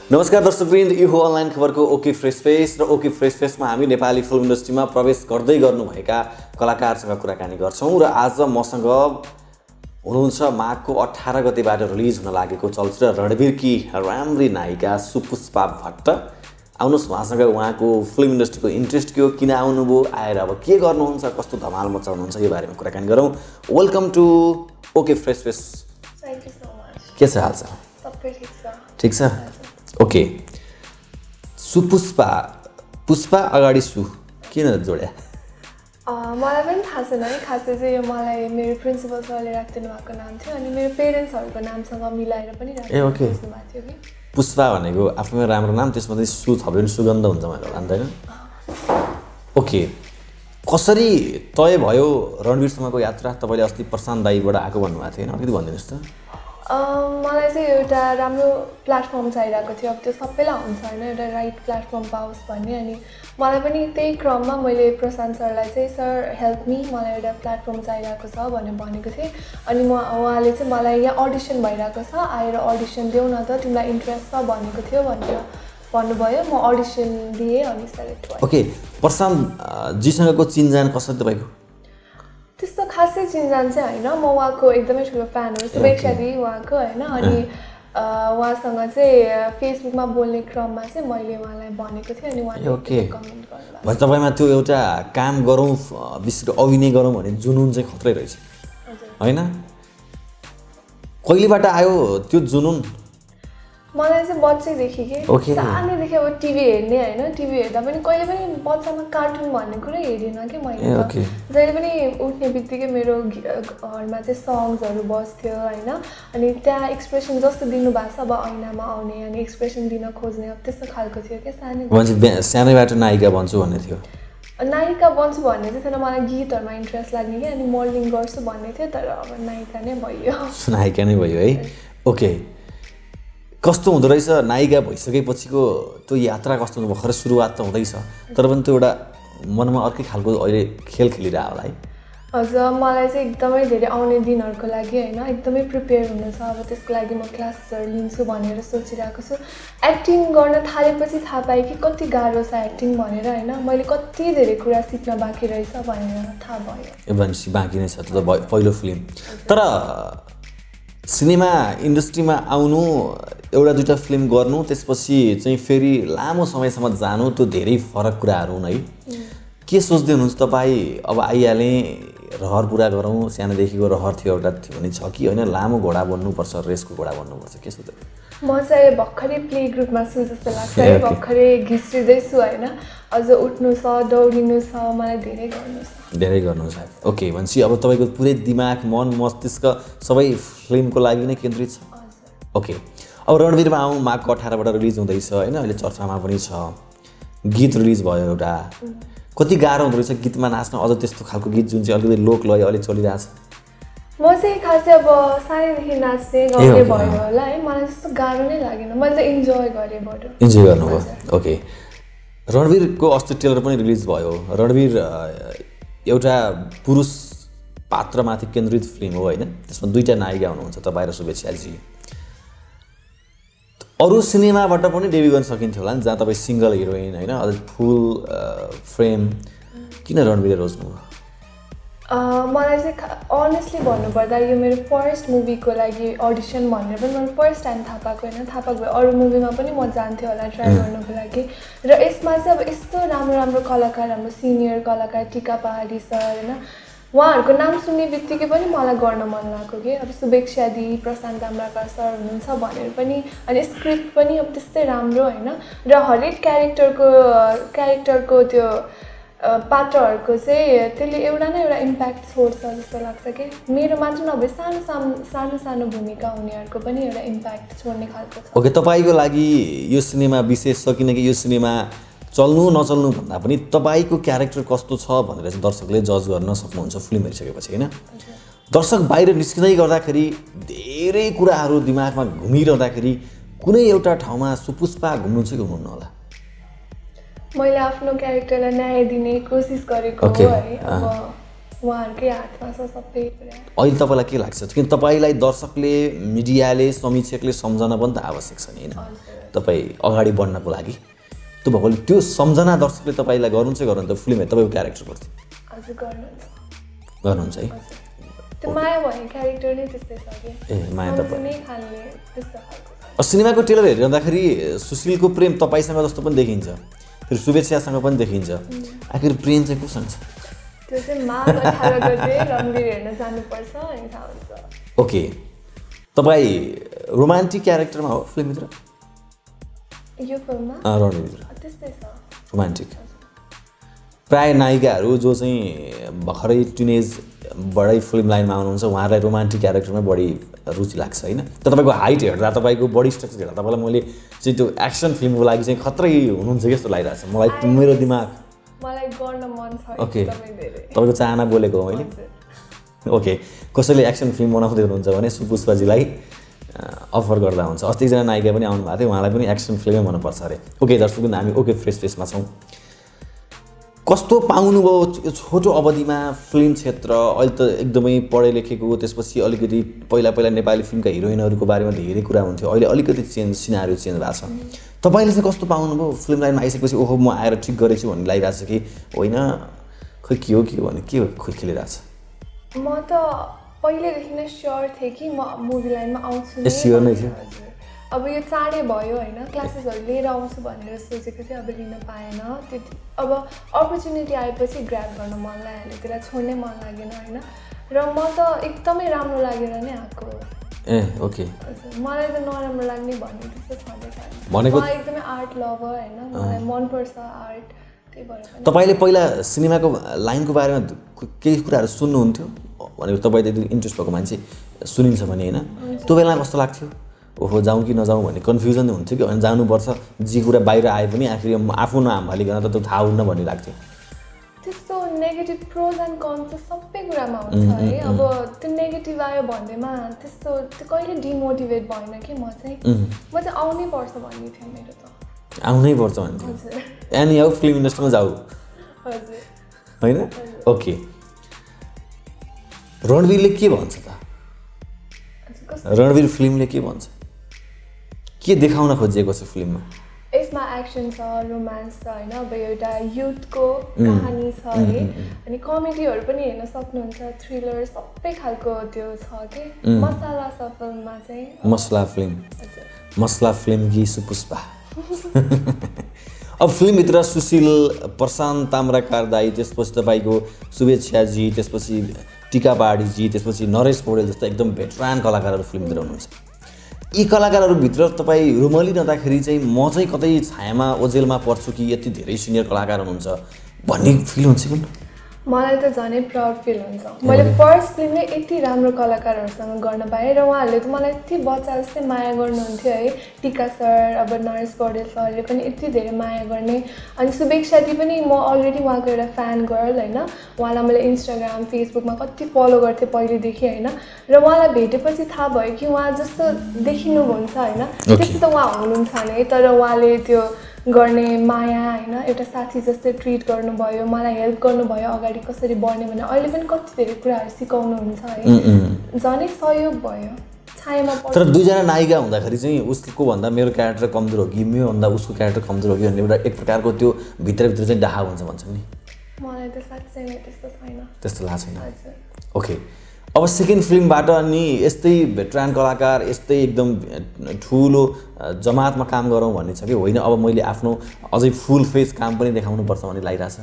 नमस्कार दर्शकवृन्द, यो हो अनलाइन खबरको ओके फ्रेश फेस र ओके फ्रेश फेसमा हामी नेपाली फिल्म इन्डस्ट्रीमा प्रवेश गर्दै गर्नुभएका कलाकारसँग कुराकानी गर्छौं र आज मसँग हुनुहुन्छ माघको 18 गतेबाट रिलिज हुन लागेको चलचित्र रणवीरकी राम्री नायिका सुपुष्पा भट्ट। आउनुहोस् उहाँसँग उहाँको फिल्म इन्डस्ट्रीको इन्ट्रेस्ट के हो, किन आउनुभयो, आएर अब के गर्नुहुन्छ, कस्तो धमाल मचाउनुहुन्छ, यो बारेमा कुराकानी गरौँ। Welcome to okay fresh face. Thank you so much. के छ हालचाल? सबै ठिक छ। ठिक छ? ओके। सुपुष्पा, पुष्पा अगाडि सु किन जोड्या? मलाई पनि थाहा छैन है, खासै चाहिँ यो मलाई मेरो प्रिन्सिपल सरले राखिदिनु भएको नाम थियो अनि मेरो पेरेन्ट्सहरूको नामसँग मिलाएर पनि राखिदिनु भएको थियो कि। पुष्पा भनेको आफ्नैमा राम्रो नाम, त्यसमा चाहिँ सु थप्यो भने सुगन्ध हुन्छ भनेर भन्दैन? ओके। कसरी तय भयो रणवीरसँगको यात्रा? तपाईँले अस्ति प्रशान्त दाईबाट आएको भन्नुभएको थियो होइन, अलिकति भनिदिनुहोस् त। मलाई चाहिँ एउटा राम्रो प्लेटफर्म चाहिरहेको थियो। अब त्यो सबैलाई हुन्छ होइन, एउटा राइट प्लेटफर्म पाओस् भन्ने। अनि मलाई पनि त्यही क्रममा मैले प्रशान्त सरलाई चाहिँ सर हेल्प मी, मलाई एउटा प्लेटफर्म चाहिरहेको छ भनेर भनेको थिएँ। अनि उहाँले चाहिँ मलाई यहाँ अडिसन भइरहेको छ, आएर अडिसन देऊ न त, तिमीलाई इन्ट्रेस्ट छ भनेको थियो भनेर भन्नुभयो। म अडिसन दिएँ अनि सेलेक्ट भएँ। ओके। प्रशान्त जीसँगको चिनजान कसरी तपाईँको? त्यस्तो खासै चिनजान चाहिँ होइन, म उहाँको एकदमै ठुलो फ्यान हो, शुभेच्छा दिदी उहाँको होइन। अनि उहाँसँग चाहिँ फेसबुकमा बोल्ने क्रममा चाहिँ मैले उहाँलाई भनेको थिएँ अनि उहाँले कमेन्ट गर्नुभयो। भए तपाईँमा त्यो एउटा काम गरौँ, विशेष अभिनय गरौँ भन्ने जुनुन चाहिँ खत्रै रहेछ होइन? कहिलेबाट आयो त्यो जुनुन? मलाई चाहिँ बच्चैदेखि के सानैदेखि अब टिभी हेर्ने होइन, टिभी हेर्दा पनि कहिले पनि बच्चामा कार्टुन भन्ने कुरै हेरिनँ कि मैले। जहिले पनि उठ्ने बित्तिकै मेरो घरमा चाहिँ सङ्ग्सहरू बस्थ्यो होइन। अनि त्यहाँ एक्सप्रेसन जस्तो दिनुभएको छ अब ऐनामा आउने अनि एक्सप्रेसन दिन खोज्ने, अब त्यस्तो खालको थियो क्या सानै। सानैबाट नायिका बन्छु भन्ने थियो? नायिका बन्छु भन्ने चाहिँ थिएन, मलाई गीतहरूमा इन्ट्रेस्ट लाग्ने कि अनि मोडलिङ गर्छु भन्ने थियो। तर अब नायिका नै भयो। नायिका नै भयो है। ओके। कस्तो हुँदो रहेछ नायिका भइसकेपछिको त्यो यात्रा? कस्तो हुन्छ? भर्खर सुरुवात त हुँदैछ तर पनि त्यो एउटा मनमा अर्कै खालको अहिले खेल खेलिरह होला है? हजुर, मलाई चाहिँ एकदमै धेरै आउने दिनहरूको लागि होइन एकदमै प्रिपेयर हुनु छ। अब त्यसको लागि म क्लासेसहरू लिन्छु भनेर सोचिरहेको छु। एक्टिङ गर्न थालेपछि थाहा पाएँ कि कति गाह्रो छ एक्टिङ भनेर होइन। मैले कति धेरै कुरा सिक्न बाँकी रहेछ भनेर थाहा भयो। भनेपछि बाँकी नै छ, त्यो त पहिलो फिल्म। तर सिनेमा इन्डस्ट्रीमा आउनु, एउटा दुईवटा फिल्म गर्नु, त्यसपछि चाहिँ फेरि लामो समयसम्म जानु, त्यो धेरै फरक कुराहरू हुन् है। के सोच्दै हुनुहुन्छ तपाईँ? अब आइहालेँ, रहर पुरा गरौँ, सानोदेखिको रहर थियो एउटा थियो भने छ कि होइन लामो घोडा बन्नुपर्छ, रेसको घोडा बन्नुपर्छ, के सोच्दै? म चाहिँ भर्खरै प्ले ग्रुपमा छु जस्तो लाग्छ है, भर्खरै घिस्रिँदैछु होइन। अझ उठ्नु छ, दौडिनु छ, मलाई धेरै गर्नु छ। धेरै गर्नु छ। ओके। भनेपछि अब तपाईँको पुरै दिमाग, मन, मस्तिष्क सबै फिल्मको लागि नै केन्द्रित छ? ओके। अब रणवीरमा आउँ, माघको 18बाट रिलिज हुँदैछ होइन, अहिले चर्चामा पनि छ। गीत रिलिज भयो एउटा, कति गाह्रो हुँदो रहेछ गीतमा नाच्न, अझ त्यस्तो खालको गीत जुन चाहिँ अलिकति लोकलय अहिले चलिरहेछ? म चाहिँ खासै अब सानैदेखि नाच्ने गाउने भयो होला है, मलाई त्यस्तो गाह्रो नै लागेन, मैले त इन्जोय गरेँ बरु। इन्जोय गर्नुभयो? ओके। रणवीरको अस्ति ट्रेलर पनि रिलिज भयो। रणवीर एउटा पुरुष पात्रमाथि केन्द्रित फिल्म हो होइन, त्यसमा दुईवटा नायिका हुनुहुन्छ, तपाईँ र शुभेच्छाजी। अरू सिनेमाबाट पनि डेब्यु गर्न सकिन्थ्यो होला नि, जहाँ तपाईँ सिङ्गल हिरोइन होइन, अझ फुल फ्रेम, किन रणवीर रोज्नुभयो? मलाई चाहिँ अनेस्टली भन्नुपर्दा यो मेरो फर्स्ट मुभीको लागि अडिसन भनेर पनि मैले फर्स्ट टाइम थाहा पाएको होइन। थाहा पाएको भए अरू मुभीमा पनि म जान्थेँ होला ट्राई गर्नुको लागि। र यसमा चाहिँ अब यस्तो राम्रो राम्रो कलाकार, हाम्रो सिनियर कलाकार टिका पहाडी सर होइन, उहाँहरूको नाम सुन्ने बित्तिकै पनि मलाई गर्न मन लाग्यो कि। अब शुभेच्छा दी, प्रशान्त दामराकार सर हुनुहुन्छ भनेर पनि, अनि स्क्रिप्ट पनि अब त्यस्तै राम्रो होइन। र हरेक क्यारेक्टरको त्यो पात्रहरूको चाहिँ त्यसले एउटा न एउटा इम्प्याक्ट छोड्छ जस्तो लाग्छ कि। मेरो मात्र नभए सानो सानो भूमिका हुनेहरूको पनि एउटा इम्प्याक्ट छोड्ने खालको छ। ओके। तपाईँको लागि यो सिनेमा विशेष छ किनकि यो सिनेमा चल्नु नचल्नु भन्दा पनि तपाईँको क्यारेक्टर कस्तो छ भनेर चाहिँ दर्शकले जज गर्न सक्नुहुन्छ फिल्म हेरिसकेपछि होइन? दर्शक बाहिर निस्किँदै गर्दाखेरि धेरै कुराहरू दिमागमा घुमिरहँदाखेरि कुनै एउटा ठाउँमा सुपुष्पा घुम्नु चाहिँ घुम्नुहुन्न होला? मैले आफ्नो क्यारेक्टरलाई न्याय दिने कोसिस गरेको हो है। अब उहाँहरूकै हातमा छ सबै कुरा। अहिले तपाईँलाई के लाग्छ किन तपाईँलाई दर्शकले मिडियाले समीक्षकले सम्झना पनि त आवश्यक छ नि होइन तपाईँ अगाडि बढ्नको लागि त्यो भएकोले त्यो सम्झना दर्शकले तपाईँलाई गर्नुहुन्छ गर्नुहुन्छ फिल्ममा तपाईँको क्यारेक्टरप्रति हजुर गर्नुहुन्छ गर्नुहुन्छ है त्यो माया भन्ने क्यारेक्टर नै त्यस्तै छ कि ए माया त सम्झिनै खालले त्यस्तो खालको छ। सिनेमाको ट्रेलर हेरिरहँदाखेरि सुशीलको प्रेम तपाईँसँग जस्तो पनि देखिन्छ फेरि शुभेच्छासँग पनि देखिन्छ आखिर प्रेम चाहिँ कोसँग छ त्यो चाहिँ माघ 18 गते रणवीर हेर्न जानुपर्छ अनि थाहा हुन्छ। ओके तपाईँ रोमान्टिक क्यारेक्टरमा हो फिल्मभित्र यो फिल्ममा रणवीरभित्र त्यस्तै छ रोमान्टिक प्राय नायिकाहरू जो चाहिँ भर्खरै टिनेजबाटै फिल्म लाइनमा आउनुहुन्छ उहाँहरूलाई रोमान्टिक क्यारेक्टरमा बढी रुचि लाग्छ होइन तर तपाईँको हाइट हेर्दा तपाईँको बडी स्ट्रक्चर हेर्दा तपाईँलाई मैले चाहिँ त्यो एक्सन फिल्मको लागि चाहिँ खत्रै हुनुहुन्छ कि जस्तो लागिरहेको छ मलाई मेरो दिमाग मलाई गर्न मन छ ओके एकदमै धेरै। तपाईँको चाहना बोलेको हो मैले ओके कसैले एक्सन फिल्म बनाउँदै हुनुहुन्छ भने सुपुष्पाजीलाई अफर गर्दा हुन्छ अस्ति एकजना नायिका पनि आउनु भएको थियो उहाँलाई पनि एक्सन फिल्मै मनपर्छ अरे ओके दर्शकबिन हामी ओके फ्रेस फेसमा छौँ कस्तो पाउनुभयो यो छोटो अवधिमा फिल्म क्षेत्र अहिले त एकदमै पढे लेखेको त्यसपछि अलिकति पहिला पहिला नेपाली फिल्मका हिरोइनहरूको बारेमा धेरै कुरा हुन्थ्यो अहिले अलिकति चेन्ज सिनारियो चेन्ज भएको छ तपाईँले चाहिँ कस्तो पाउनुभयो फिल्म लाइनमा आइसकेपछि ओहो म आएर ठिक गरेछु भन्ने लागिरहेको छ कि होइन खै के हो भने के खोइ खेलिरहेछ म त पहिलेदेखि नै स्योर थिएँ कि म मुभी लाइनमा आउँछु ए स्योर नै थियो अब यो चाँडै भयो होइन क्लासेसहरू लिएर आउँछु भनेर सोचेको थिएँ अब लिन पाएन त्यति अब अपर्च्युनिटी आएपछि ग्र्याब गर्न मन लागिहाल्यो त्यसलाई छोड्नै मन लागेन होइन र म त एकदमै राम्रो लागेर नै आएको ए ओके मलाई त नराम्रो लाग्ने भन्ने त्यस्तो छँदै छैन भनेको म एकदमै आर्ट लभर होइन मलाई मनपर्छ आर्ट त्यही भएर तपाईँले पहिला सिनेमाको लाइनको बारेमा केही कुराहरू सुन्नुहुन्थ्यो भनेको तपाईँ त इन्ट्रेस्ट भएको मान्छे सुनिन्छ भने होइन त्यो बेलामा कस्तो लाग्थ्यो ओहो जाउँ कि नजाउँ भन्ने कन्फ्युजन हुन्थ्यो कि अनि जानुपर्छ जे कुरा बाहिर आए पनि आखिर आफू नहालिकन त त्यो थाहा हुन्न भन्ने लाग्थ्यो त्यस्तो नेगेटिभ प्रोज एन्ड कन्स त सबै कुरामा हुन्छ है अब त्यो नेगेटिभ आयो भन्दैमा त्यस्तो त्यो कहिले डिमोटिभेट भएन कि म चाहिँ आउनै पर्छ भन्ने थियो मेरो त आउनै पर्छ भन्थ्यो एनी हाउ फिल्म इन्डस्ट्रीमा जाऊ हजुर होइन ओके रणवीरले के भन्छ त रणवीर फिल्मले के भन्छ के देखाउन खोजिएको छ फिल्ममा यसमा एक्सन छ रोमान्स छ होइन अब एउटा युथको कहानी छ है अनि कमेडीहरू पनि हेर्न सक्नुहुन्छ थ्रिलर सबै खालको त्यो छ कि मसला छ फिल्ममा चाहिँ मसला फिल्म कि सुपुष्पा अब फिल्मभित्र सुशील प्रशान्त ताम्राकार दाई त्यसपछि तपाईँको शुभेच्छाजी त्यसपछि टिका पहाडीजी त्यसपछि नरेश पौडेल जस्तो एकदम भेटरान कलाकारहरू फिल्मभित्र हुनुहुन्छ यी कलाकारहरूभित्र तपाईँ रुमलिरहँदाखेरि चाहिँ म चाहिँ कतै छायामा ओझेलमा पर्छु कि यति धेरै सिनियर कलाकार हुनुहुन्छ भन्ने फिल हुन्छ कि मलाई त झनै प्राउड फिल हुन्छ मैले फर्स्ट फिल्ममै यति राम्रो कलाकारहरूसँग गर्न पाएँ र उहाँहरूले त मलाई यति बच्चा जस्तै माया गर्नुहुन्थ्यो है टिका सर अब नरेश पौडेल सरले पनि यति धेरै माया गर्ने अनि शुभेच्छादी पनि म अलरेडी उहाँको एउटा फ्यान गर्ल होइन उहाँलाई मैले इन्स्टाग्राम फेसबुकमा कति फलो गर्थेँ पहिलेदेखि होइन र उहाँलाई भेटेपछि थाहा भयो कि उहाँ जस्तो देखिनुहुन्छ होइन त्यस्तो त उहाँ हुनुहुन्छ नै तर उहाँले त्यो गर्ने माया होइन एउटा साथी जस्तै ट्रिट गर्नुभयो मलाई हेल्प गर्नुभयो अगाडि कसरी बढ्ने भने अहिले पनि कति धेरै कुराहरू सिकाउनुहुन्छ है झनै सहयोग भयो छायामा तर दुईजना नायिका हुँदाखेरि चाहिँ उसको भन्दा मेरो क्यारेक्टर कमजोर हो कि मेरोभन्दा उसको क्यारेक्टर कमजोर हो कि भन्ने एउटा एक प्रकारको त्यो भित्रभित्र चाहिँ डाहा हुन्छ भन्छ नि मलाई त साँच्चै नै त्यस्तो छैन त्यस्तो लाग्छ छैन ओके अब सेकेन्ड फिल्मबाट अनि यस्तै भेटरान कलाकार यस्तै एकदम ठुलो जमातमा काम गरौँ भन्ने छ कि होइन अब मैले आफ्नो अझै फुल फेस काम पनि देखाउनुपर्छ भन्ने लागिरहेछ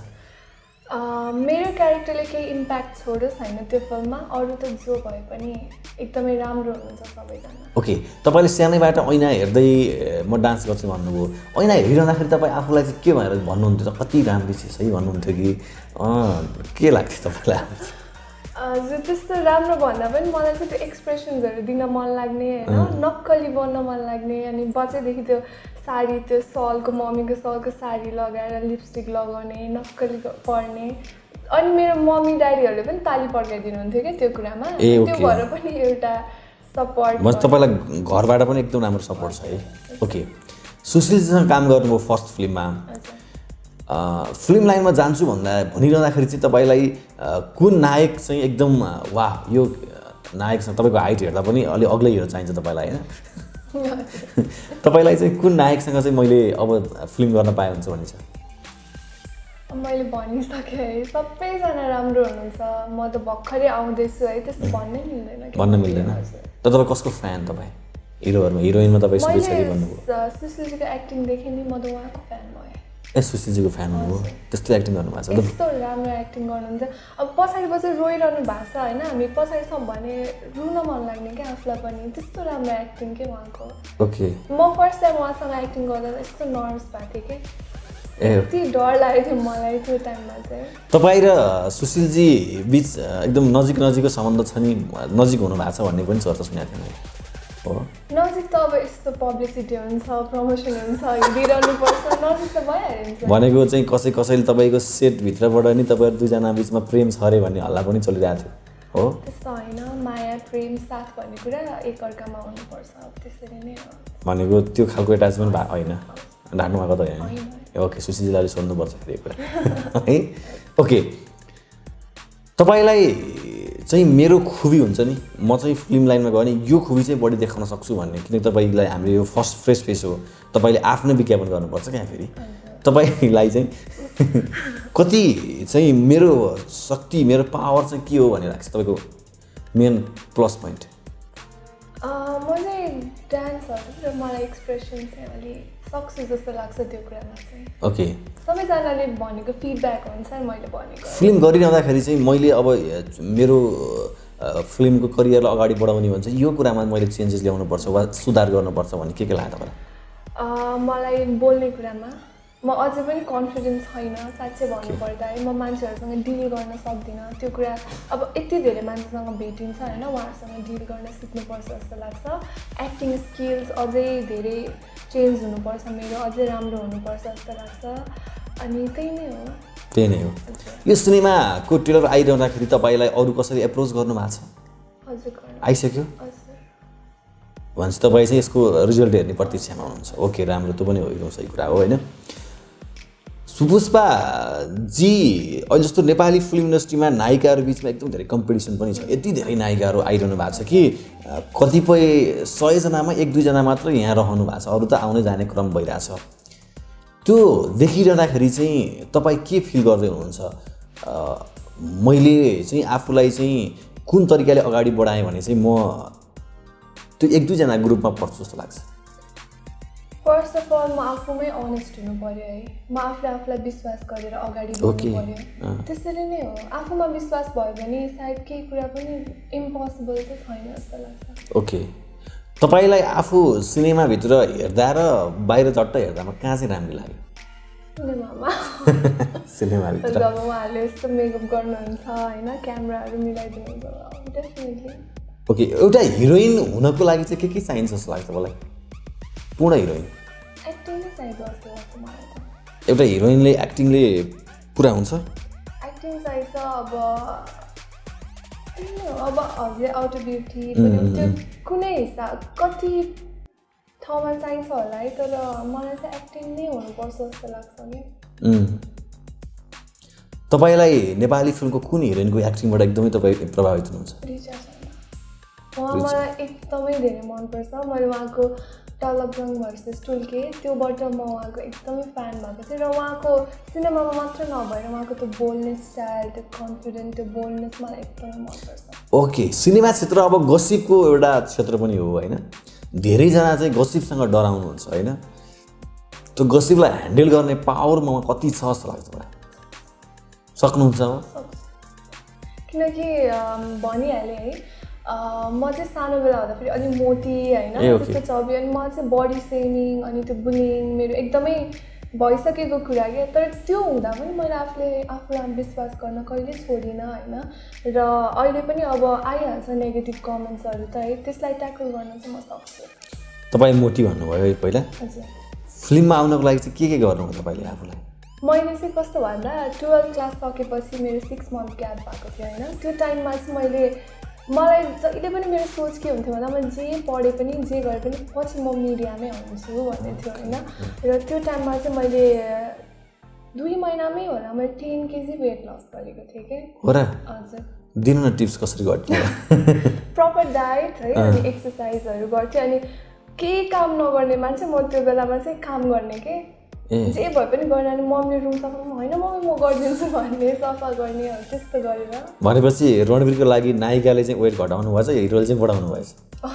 मेरो क्यारेक्टरले केही इम्प्याक्ट छोडोस् होइन त्यो फिल्ममा अरू त जो भए पनि एकदमै राम्रो हुनुहुन्छ सबैजना ओके तपाईँले सानैबाट ऐना हेर्दै म डान्स गर्छु भन्नुभयो ऐना हेरिरहँदाखेरि तपाईँ आफूलाई चाहिँ के भनेर भन्नुहुन्थ्यो त कति राम्रो छ है भन्नुहुन्थ्यो कि के लाग्थ्यो तपाईँलाई हजुर त्यस्तो राम्रो भन्दा पनि मलाई चाहिँ त्यो एक्सप्रेसन्सहरू दिन मन लाग्ने होइन नक्कली बन्न मन लाग्ने अनि बच्चैदेखि त्यो साडी त्यो सलको मम्मीको सलको साडी लगाएर लिपस्टिक लगाउने नक्कली पर्ने अनि मेरो मम्मी ड्याडीहरूले पनि ताली पड्काइदिनुहुन्थ्यो क्या त्यो कुरामा त्यो भएर पनि एउटा सपोर्ट तपाईँलाई घरबाट पनि एकदम राम्रो सपोर्ट छ है ओके सुशीलजीसँग काम गर्नुभयो फर्स्ट फिल्ममा फिल्म लाइनमा जान्छु भनिरहँदाखेरि चाहिँ तपाईँलाई कुन नायक चाहिँ एकदम वाह यो नायकसँग तपाईँको हाइट हेर्दा पनि अलि अग्लै हिरो चाहिन्छ तपाईँलाई होइन तपाईँलाई चाहिँ कुन नायकसँग चाहिँ मैले अब फिल्म गर्न पाएँ हुन्छ भन्ने छ मैले भनिसकेँ है सबैजना राम्रो हुनुहुन्छ म त भर्खरै आउँदैछु है त्यस्तो भन्न मिल्दैन तर तपाईँ कसको फ्यान तपाईँ हिरोहरूमा हिरोइनमा तपाईँ सुशील भन्नुभयो सुशीलजीको एक्टिङ देखेँ नि म त उहाँको फ्यान भएँ ए सुशीलजीको फ्यान हुनुभयो त्यस्तो एक्टिङ गर्नुभएको छ यस्तो राम्रो एक्टिङ गर्नुहुन्छ अब पछाडि रोइरहनु भएको छ होइन हामी पछाडिसम्म भने रुन मन लाग्ने क्या आफूलाई पनि त्यस्तो राम्रो एक्टिङ के उहाँको ओके म फर्स्ट टाइम उहाँसँग एक्टिङ गर्दा यस्तो नर्भस भएको थिएँ कि यति डर लागेको थियो मलाई त्यो टाइममा चाहिँ तपाईँ र सुशीलजी बिच एकदम नजिकको सम्बन्ध छ नि नजिक हुनु भएको छ भन्ने पनि चर्चा सुनेको थिएँ मैले हो नजिक त अब यस्तो पब्लिसिटी हुन्छ प्रमोसन हुन्छ हिँडिरहनुपर्छ नजिक त भइहाल्छ भनेको चाहिँ कसैले तपाईँको सेटभित्रबाट नि तपाईँहरू दुईजना बिचमा प्रेम छ अरे भन्ने हल्ला पनि चलिरहेको थियो हो त्यस्तो होइन माया प्रेम साथ भन्ने कुरा एकअर्कामा हुनुपर्छ त्यसरी नै हो भनेको त्यो खालको एट्याचमेन्ट होइन ढाक्नु भएको त होइन ओके सुशीलजीलाई सोध्नुपर्छ फेरि कुरा है ओके तपाईँलाई चाहिँ मेरो खुबी हुन्छ नि म चाहिँ फिल्म लाइनमा गएँ भने यो खुबी चाहिँ बढी देखाउन सक्छु भन्ने किनकि तपाईँलाई हाम्रो यो फर्स्ट फ्रेस फेस हो तपाईँले आफ्नै विज्ञापन गर्नुपर्छ क्या फेरि तपाईँलाई चाहिँ कति चाहिँ मेरो शक्ति मेरो पावर चाहिँ के हो भन्ने लाग्छ तपाईँको मेन प्लस पोइन्ट म चाहिँ डान्सहरू र मलाई एक्सप्रेसन चाहिँ अलिक सक्छु जस्तो लाग्छ त्यो कुरामा चाहिँ ओके सबैजनाले भनेको फिडब्याक हुन्छ नि मैले भनेको फिल्म गरिरहँदाखेरि चाहिँ मैले अब मेरो फिल्मको करियरलाई अगाडि बढाउने भने चाहिँ यो कुरामा मैले चेन्जेस ल्याउनुपर्छ वा सुधार गर्नुपर्छ भन्ने के लाग्छ तपाईँलाई मलाई बोल्ने कुरामा म अझै पनि कन्फिडेन्स छैन साँच्चै भन्नुपर्दा है म मान्छेहरूसँग डिल गर्न सक्दिनँ त्यो कुरा अब यति धेरै मान्छेसँग भेटिन्छ होइन उहाँहरूसँग डिल गर्न सिक्नुपर्छ जस्तो लाग्छ एक्टिङ स्किल्स अझै धेरै चेन्ज हुनुपर्छ मेरो अझै राम्रो हुनुपर्छ जस्तो लाग्छ अनि त्यही नै हो यो सिनेमाको ट्रेलर आइरहँदाखेरि तपाईँलाई अरू कसरी एप्रोच गर्नु भएको छ हजुर आइसक्यो भनेपछि तपाईँ चाहिँ यसको रिजल्ट हेर्ने प्रतीक्षामा हुनुहुन्छ ओके राम्रो त्यो पनि हो एकदम सही कुरा हो होइन सुपुष्पा जी अहिले जस्तो नेपाली फिल्म इन्डस्ट्रीमा नायिकाहरू बिचमा एकदम धेरै कम्पिटिसन पनि छ यति धेरै नायिकाहरू आइरहनु भएको छ कि कतिपय 100 जनामा 1-2 जना मात्र यहाँ रहनु भएको छ अरू त आउने जाने क्रम भइरहेछ त्यो देखिरहँदाखेरि चाहिँ तपाईँ के फिल गर्दै हुनुहुन्छ मैले चाहिँ आफूलाई चाहिँ कुन तरिकाले अगाडि बढाएँ भने चाहिँ म त्यो 1-2 जना ग्रुपमा पर्छु जस्तो लाग्छ फर्स्ट अफ अल म आफूमै अनेस्ट हुनु पर्यो है म आफूलाई विश्वास गरेर अगाडि बढ्नु पर्यो त्यसरी नै हो आफूमा विश्वास भयो भने सायद केही कुरा पनि इम्पोसिबल चाहिँ छैन जस्तो लाग्छ ओके तपाईँलाई आफू सिनेमाभित्र हेर्दा र बाहिर चट्ट हेर्दामा कहाँ चाहिँ राम्रो लाग्यो सिनेमाभित्र जब उहाँहरूले यस्तो मेकअप गर्नुहुन्छ होइन क्यामेराहरू मिलाइदिनुहुन्छ डेफिनेटली ओके एउटा हिरोइन हुनको लागि चाहिँ के चाहिन्छ जस्तो लाग्छ मलाई पूर्ण हिरोइन एक्टिङ नै चाहिन्छ जस्तो लाग्छ मलाई त एउटा हिरोइनले एक्टिङले पुरा हुन्छ एक्टिङ चाहिन्छ अब हजुर आउट अफ ब्युटी पनि त्यो कुनै हिसाब कति ठाउँमा चाहिन्छ होला है तर मलाई चाहिँ एक्टिङ नै हुनुपर्छ जस्तो लाग्छ कि तपाईँलाई नेपाली फिल्मको कुन हिरोइनको एक्टिङबाट एकदमै तपाईँ प्रभावित हुनुहुन्छ रिचा शर्मा उहाँ मलाई एकदमै धेरै मनपर्छ मैले उहाँको टलकजङ भर्सेस टुल्के त्योबाट म उहाँको एकदमै फ्यान भएको थिएँ र उहाँको सिनेमामा मात्र नभएर उहाँको त्यो बोल्ने स्टाइल त्यो कन्फिडेन्ट त्यो बोल्नेस मलाई एकदमै मनपर्छ ओके सिनेमा क्षेत्र अब गसिपको एउटा क्षेत्र पनि हो होइन धेरैजना चाहिँ गसिपसँग डराउनुहुन्छ होइन त्यो गसिपलाई ह्यान्डल गर्ने पावर ममा कति छ जस्तो लाग्छ मलाई सक्नुहुन्छ किनकि भनिहालेँ है म चाहिँ सानो बेला हुँदाखेरि अलिक मोटी होइन त्यस्तो चबी अनि म चाहिँ बडी सेमिङ अनि त्यो बुलिङ मेरो एकदमै भइसकेको कुरा के तर त्यो हुँदा पनि मैले आफूलाई विश्वास गर्न कहिले छोडिनँ होइन र अहिले पनि अब आइहाल्छ नेगेटिभ कमेन्ट्सहरू त है त्यसलाई ट्याकल गर्न चाहिँ म सक्छु तपाईँ मोटी भन्नुभयो पहिला हजुर फिल्ममा आउनको लागि चाहिँ के गर्नुभयो तपाईँले आफूलाई मैले चाहिँ कस्तो भन्दा 12th क्लास सकेपछि मेरो 6 मन्थ ग्याप भएको थियो होइन त्यो टाइममा चाहिँ मलाई जहिले पनि मेरो सोच के हुन्थ्यो भन्दा म जे पढे पनि जे गरे पनि पछि म मिडियामै हुन्छु भन्ने थियो होइन र त्यो टाइममा चाहिँ मैले 2 महिनामै होला मैले 10 केजी वेट लस गरेको थिएँ के हो र हजुर दिनु न टिप्स कसरी गर्थे प्रपर डाइट है अनि एक्सर्साइजहरू गर्थेँ अनि केही काम नगर्ने मान्छे म त्यो बेलामा चाहिँ काम गर्ने के जे भए पनि गर्न अनि मम्मीले रुम सफा होइन मम्मी म गरिदिन्छु भन्ने सफा गर्ने त्यस्तो गरेर भनेपछि रणवीरको लागि नायिकाले चाहिँ वेट घटाउनु भएछ हिरोले चाहिँ बढाउनु भएछ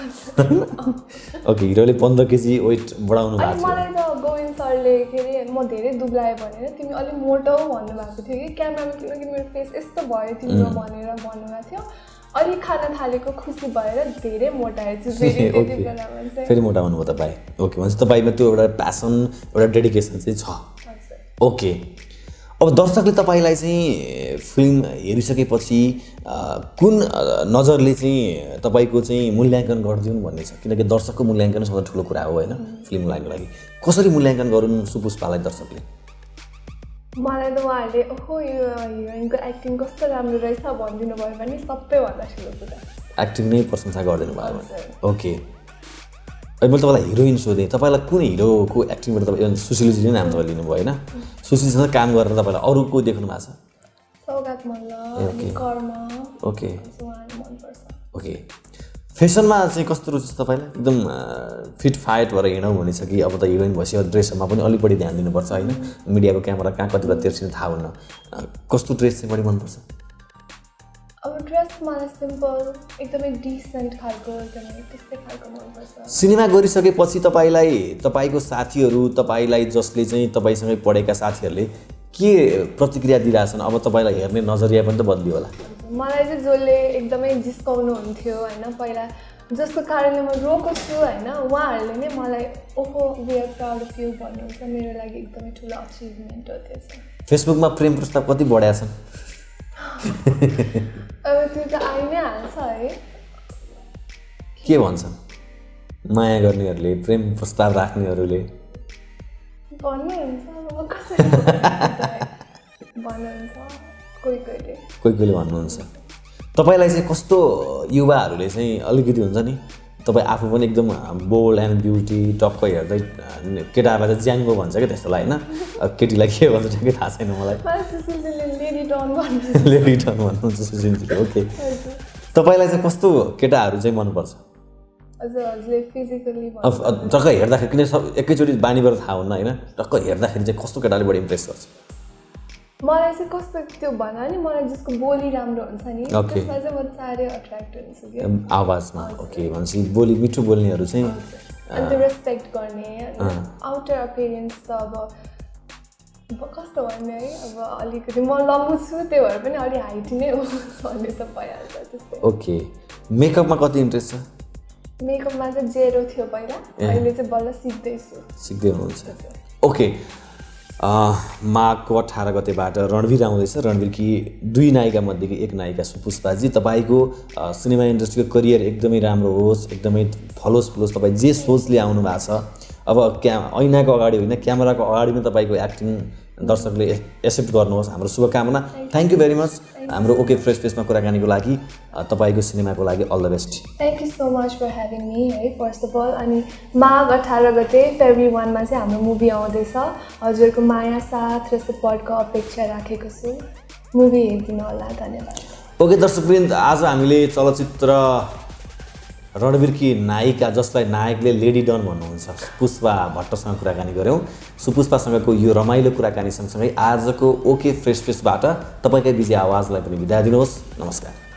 ओके हिरोले 15 केजी वेट बढाउनु भएको थियो मलाई त गोविन्द सरले के अरे म धेरै दुब्लाएँ भनेर तिमी अलिक मोटो भन्नुभएको थियो कि क्यामेरामा किनकि मेरो फेस यस्तो भयो तिम्रो भनेर भन्नुभएको थियो अलिक खान थालेको खुसी भएर धेरै मोटाएछु फेरि मोटाउनु भयो तपाईँ ओके भनेपछि तपाईँमा त्यो एउटा प्यासन एउटा डेडिकेसन चाहिँ छ ओके अब दर्शकले तपाईँलाई चाहिँ फिल्म हेरिसकेपछि कुन नजरले चाहिँ तपाईँको चाहिँ मूल्याङ्कन गरिदिउन् भन्ने छ किनकि दर्शकको मूल्याङ्कन सबभन्दा ठुलो कुरा हो होइन फिल्म लाइनको लागि कसरी मूल्याङ्कन गरून् सुपुष्पालाई दर्शकले मलाई त उहाँहरूले ओहो यो हिरोइनको एक्टिङ कस्तो राम्रो रहेछ भनिदिनु भयो भने सबैभन्दा ठुलो कुरा एक्टिङ नै प्रशंसा गरिदिनु भयो भने ओके मैले तपाईँलाई हिरोइन सोधेँ तपाईँलाई कुन हिरोको एक्टिङबाट तपाईँ सुशीलजीले नाम तपाईँले लिनुभयो होइन सुशीलसँग काम गरेर तपाईँलाई अरू को देख्नु भएको छ सौगात मल्ल कर्म ओके ओके फेसनमा चाहिँ कस्तो रुचि छ तपाईँलाई एकदम फिट फाइट भएर हिँडौँ भन्ने छ कि अब त हिरोइन भएपछि ड्रेसहरूमा पनि अलिक बढी ध्यान दिनुपर्छ होइन मिडियाको क्यामेरा कहाँ कति बेला तेर्सिनु थाहा हुन्न कस्तो ड्रेस चाहिँ बढी मनपर्छ अब ड्रेस मलाई सिम्पल एकदमै डिसेन्ट खालको एकदमै त्यस्तै खालको मनपर्छ सिनेमा गरिसकेपछि तपाईँलाई तपाईँको साथीहरू तपाईँलाई जसले चाहिँ तपाईँसँगै पढेका साथीहरूले के प्रतिक्रिया दिइरहेछन् अब तपाईँलाई हेर्ने नजरिया पनि त बदलियो होला मलाई चाहिँ जसले एकदमै जिस्काउनु हुन्थ्यो होइन पहिला जसको कारणले म रोएको छु होइन उहाँहरूले नै मलाई ओहो we are proud of you भन्नुहुन्छ मेरो लागि एकदमै ठुलो अचिभमेन्ट हो त्यो चाहिँ फेसबुकमा प्रेम प्रस्ताव कति बढाएका छन् अब त्यो त आइ नै हाल्छ है के भन्छन् माया गर्नेहरूले प्रेम प्रस्ताव राख्नेहरूले भन्नुहुन्छ अब कसरी भन्नुहुन्छ कोही कोहीले भन्नुहुन्छ तपाईँलाई चाहिँ कस्तो युवाहरूले चाहिँ अलिकति हुन्छ नि तपाईँ आफू पनि एकदम बोल्ड एन्ड ब्युटी टक्क हेर्दै केटाहरूलाई चाहिँ ज्याङ्गो भन्छ क्या त्यस्तोलाई होइन केटीलाई के भन्छ ठ्याक्कै थाहा छैन मलाई लेडी टन भन्नुहुन्छ सुशीलजीले ओके तपाईँलाई चाहिँ कस्तो केटाहरू चाहिँ मनपर्छ टक्क हेर्दाखेरि किन एकैचोटि बानीबाट थाहा हुन्न होइन टक्क हेर्दाखेरि चाहिँ कस्तो केटाले बढी इम्प्रेस गर्छ मलाई चाहिँ कस्तो त्यो भन नि मलाई जसको बोली राम्रो हुन्छ नि त्यसमा चाहिँ म साह्रै अट्र्याक्ट हुन्छु कि आवाजमा ओके भनेपछि बोली मिठो बोल्नेहरू चाहिँ अनि त्यो रेस्पेक्ट गर्ने आउटर अपियरेन्स त अब कस्तो भन्ने है अब अलिकति म लम्बु छु त्यो भएर पनि अलि हाइट नै हो भन्ने त भइहाल्छ त्यस्तै ओके मेकअपमा कति इन्ट्रेस्ट छ मेकअपमा चाहिँ जेरो थियो पहिला अहिले चाहिँ बल्ल सिक्दै हुनुहुन्छ ओके माघको 18 गतेबाट रणवीर आउँदैछ रणवीरकी 2 नायिका मध्येकी एक नायिका सुपुष्पाजी तपाईँको सिनेमा इन्डस्ट्रीको करियर एकदमै राम्रो होस् एकदमै फलोस् फुलोस् तपाईँ जे सोचले आउनु भएको छ अब ऐनाको अगाडि होइन क्यामेराको अगाडि पनि तपाईँको एक्टिङ दर्शकले एक्सेप्ट गर्नुहोस् हाम्रो शुभकामना थ्याङ्क यू भेरी मच हाम्रो ओके फ्रेस फेसमा कुराकानीको लागि तपाईँको सिनेमाको लागि all the best thank you so much for having me है फर्स्ट अफ अल अनि माघ 18 गते फेब्रुअरी 1 मा चाहिँ हाम्रो मुभी आउँदैछ हजुरको माया साथ र सपोर्टको अपेक्षा राखेको छु मुभी हेरिदिनु होला धन्यवाद ओके दर्शकवृन्द आज हामीले चलचित्र रणवीरकी नायिका जसलाई नायकले लेडी डन भन्नुहुन्छ पुष्पा भट्टसँग कुराकानी गऱ्यौँ सुपुष्पासँगको यो रमाइलो कुराकानी सँगसँगै आजको ओके फ्रेस फेसबाट तपाईँकै विजय आवाजलाई पनि बिदा दिनुहोस् नमस्कार